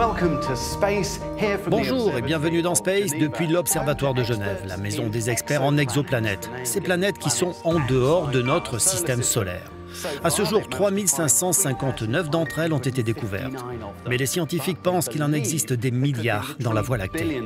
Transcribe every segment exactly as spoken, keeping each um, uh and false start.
Bonjour et bienvenue dans Space depuis l'Observatoire de Genève, la maison des experts en exoplanètes. Ces planètes qui sont en dehors de notre système solaire. À ce jour, trois mille cinq cent cinquante-neuf d'entre elles ont été découvertes. Mais les scientifiques pensent qu'il en existe des milliards dans la Voie lactée.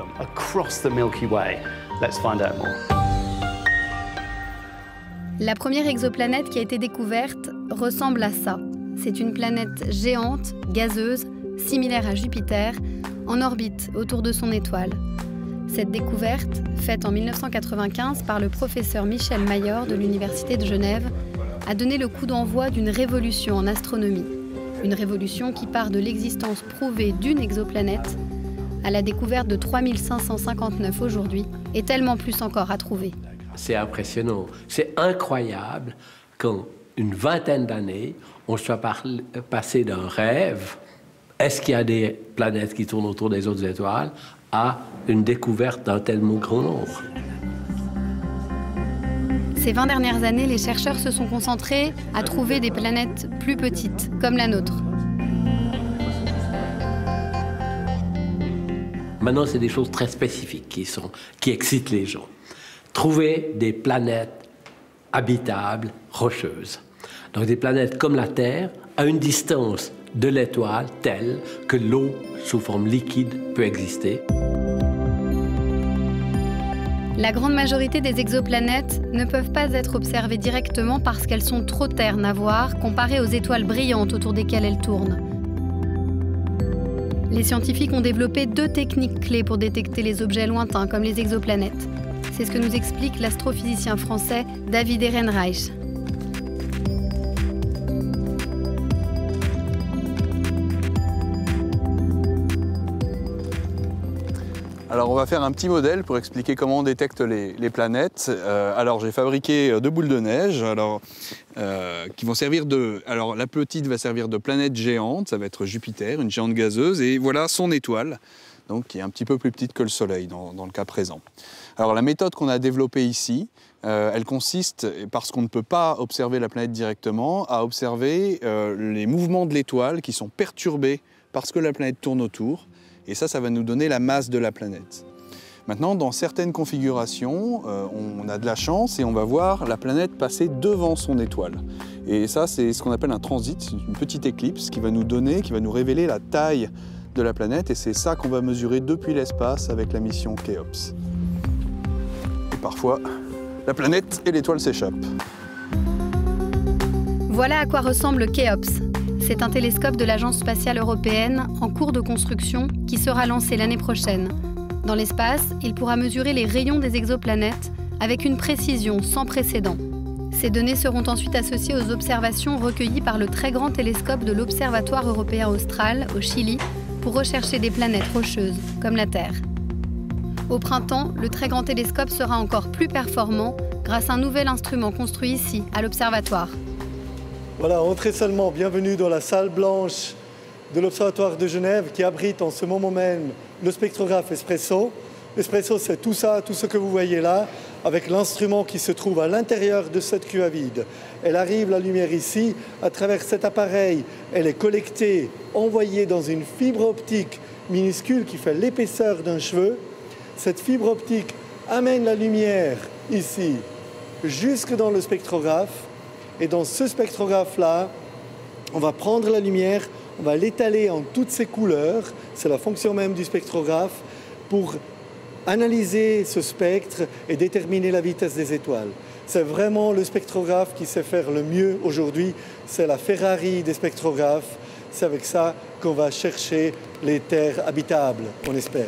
La première exoplanète qui a été découverte ressemble à ça. C'est une planète géante, gazeuse, similaire à Jupiter, en orbite autour de son étoile. Cette découverte, faite en mille neuf cent quatre-vingt-quinze par le professeur Michel Mayor de l'Université de Genève, a donné le coup d'envoi d'une révolution en astronomie. Une révolution qui part de l'existence prouvée d'une exoplanète à la découverte de trois mille cinq cent cinquante-neuf aujourd'hui, et tellement plus encore à trouver. C'est impressionnant, c'est incroyable qu'en une vingtaine d'années, on soit passé d'un rêve, est-ce qu'il y a des planètes qui tournent autour des autres étoiles, à une découverte d'un tellement grand nombre. Ces vingt dernières années, les chercheurs se sont concentrés à trouver des planètes plus petites, comme la nôtre. Maintenant, c'est des choses très spécifiques qui, sont, qui excitent les gens. Trouver des planètes habitables, rocheuses. Donc des planètes comme la Terre, à une distance de l'étoile telle que l'eau sous forme liquide peut exister. La grande majorité des exoplanètes ne peuvent pas être observées directement parce qu'elles sont trop ternes à voir comparées aux étoiles brillantes autour desquelles elles tournent. Les scientifiques ont développé deux techniques clés pour détecter les objets lointains comme les exoplanètes. C'est ce que nous explique l'astrophysicien français David Ehrenreich. Alors on va faire un petit modèle pour expliquer comment on détecte les, les planètes. Euh, alors j'ai fabriqué deux boules de neige alors, euh, qui vont servir de... Alors la petite va servir de planète géante, ça va être Jupiter, une géante gazeuse, et voilà son étoile, donc qui est un petit peu plus petite que le Soleil dans, dans le cas présent. Alors la méthode qu'on a développée ici, euh, elle consiste, parce qu'on ne peut pas observer la planète directement, à observer euh, les mouvements de l'étoile qui sont perturbés parce que la planète tourne autour. Et ça, ça va nous donner la masse de la planète. Maintenant, dans certaines configurations, euh, on a de la chance et on va voir la planète passer devant son étoile. Et ça, c'est ce qu'on appelle un transit, une petite éclipse qui va nous donner, qui va nous révéler la taille de la planète. Et c'est ça qu'on va mesurer depuis l'espace avec la mission Khéops. Et parfois, la planète et l'étoile s'échappent. Voilà à quoi ressemble Khéops. C'est un télescope de l'Agence spatiale européenne en cours de construction qui sera lancé l'année prochaine. Dans l'espace, il pourra mesurer les rayons des exoplanètes avec une précision sans précédent. Ces données seront ensuite associées aux observations recueillies par le très grand télescope de l'Observatoire européen austral au Chili pour rechercher des planètes rocheuses comme la Terre. Au printemps, le très grand télescope sera encore plus performant grâce à un nouvel instrument construit ici, à l'Observatoire. Voilà, entrez seulement, bienvenue dans la salle blanche de l'Observatoire de Genève qui abrite en ce moment même le spectrographe Espresso. Espresso, c'est tout ça, tout ce que vous voyez là, avec l'instrument qui se trouve à l'intérieur de cette cuve à vide. Elle arrive, la lumière ici, à travers cet appareil, elle est collectée, envoyée dans une fibre optique minuscule qui fait l'épaisseur d'un cheveu. Cette fibre optique amène la lumière ici, jusque dans le spectrographe. Et dans ce spectrographe-là, on va prendre la lumière, on va l'étaler en toutes ses couleurs, c'est la fonction même du spectrographe, pour analyser ce spectre et déterminer la vitesse des étoiles. C'est vraiment le spectrographe qui sait faire le mieux aujourd'hui, c'est la Ferrari des spectrographes. C'est avec ça qu'on va chercher les terres habitables, on espère.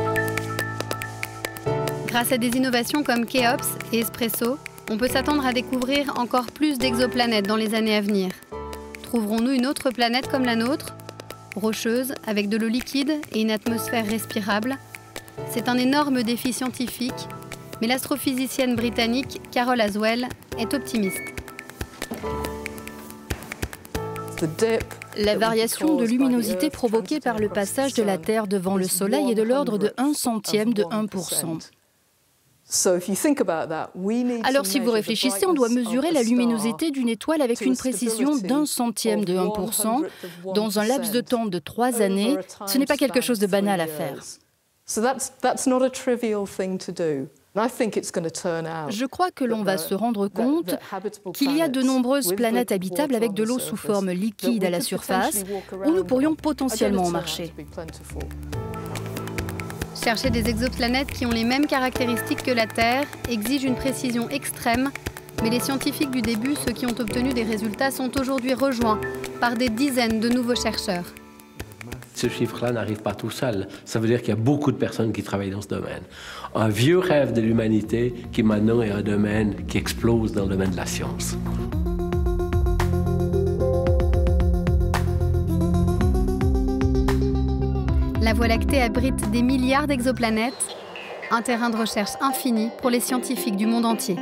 Grâce à des innovations comme Khéops et Espresso, on peut s'attendre à découvrir encore plus d'exoplanètes dans les années à venir. Trouverons-nous une autre planète comme la nôtre, rocheuse, avec de l'eau liquide et une atmosphère respirable? C'est un énorme défi scientifique, mais l'astrophysicienne britannique Carol Haswell est optimiste. La variation de luminosité provoquée par le passage de la Terre devant le Soleil est de l'ordre de un centième de un pour cent. Alors si vous réfléchissez, on doit mesurer la luminosité d'une étoile avec une précision d'un centième de un pour cent dans un laps de temps de trois années. Ce n'est pas quelque chose de banal à faire. Je crois que l'on va se rendre compte qu'il y a de nombreuses planètes habitables avec de l'eau sous forme liquide à la surface, où nous pourrions potentiellement marcher. Chercher des exoplanètes qui ont les mêmes caractéristiques que la Terre exige une précision extrême, mais les scientifiques du début, ceux qui ont obtenu des résultats, sont aujourd'hui rejoints par des dizaines de nouveaux chercheurs. Ce chiffre-là n'arrive pas tout seul. Ça veut dire qu'il y a beaucoup de personnes qui travaillent dans ce domaine. Un vieux rêve de l'humanité qui maintenant est un domaine qui explose dans le domaine de la science. La Voie lactée abrite des milliards d'exoplanètes, un terrain de recherche infini pour les scientifiques du monde entier.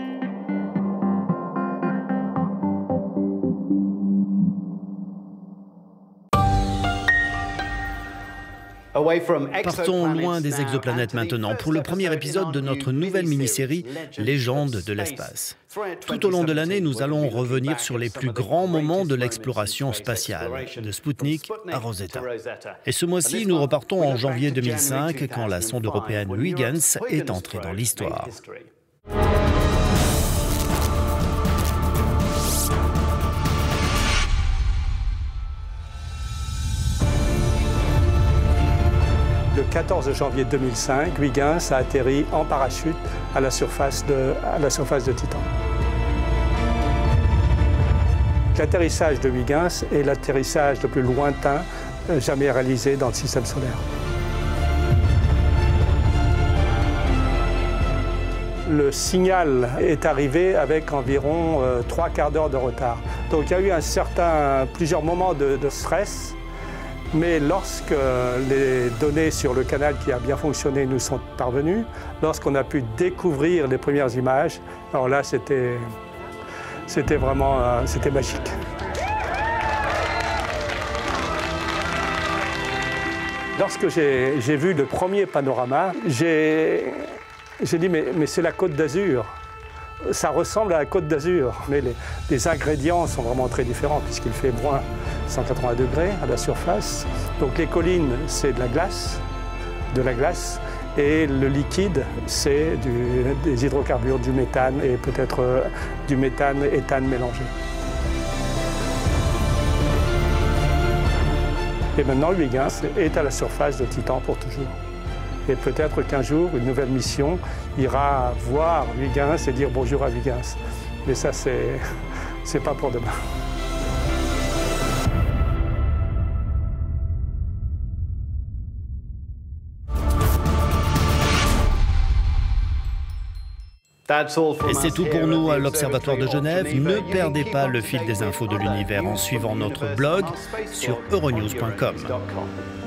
Partons loin des exoplanètes maintenant pour le premier épisode de notre nouvelle mini-série « Légendes de l'espace ». Tout au long de l'année, nous allons revenir sur les plus grands moments de l'exploration spatiale, de Sputnik à Rosetta. Et ce mois-ci, nous repartons en janvier deux mille cinq, quand la sonde européenne Huygens est entrée dans l'histoire. Le quatorze janvier deux mille cinq, Huygens a atterri en parachute à la surface de, à la surface de Titan. L'atterrissage de Huygens est l'atterrissage le plus lointain jamais réalisé dans le système solaire. Le signal est arrivé avec environ euh, trois quarts d'heure de retard. Donc il y a eu un certain, plusieurs moments de, de stress. Mais lorsque les données sur le canal qui a bien fonctionné nous sont parvenues, lorsqu'on a pu découvrir les premières images, alors là, c'était c'était vraiment euh, c'était magique. Lorsque j'ai vu le premier panorama, j'ai dit mais, mais c'est la Côte d'Azur. Ça ressemble à la Côte d'Azur, mais les, les ingrédients sont vraiment très différents puisqu'il fait moins cent quatre-vingts degrés à la surface. Donc les collines, c'est de la glace, de la glace, et le liquide, c'est des hydrocarbures, du méthane et peut-être euh, du méthane éthane mélangé. Et maintenant, Huygens est à la surface de Titan pour toujours. Et peut-être qu'un jour, une nouvelle mission ira voir Huygens et dire bonjour à Huygens. Mais ça, c'est c'est pas pour demain. Et c'est tout pour nous à l'Observatoire de Genève. Ne perdez pas le fil des infos de l'univers en suivant notre blog sur euronews point com.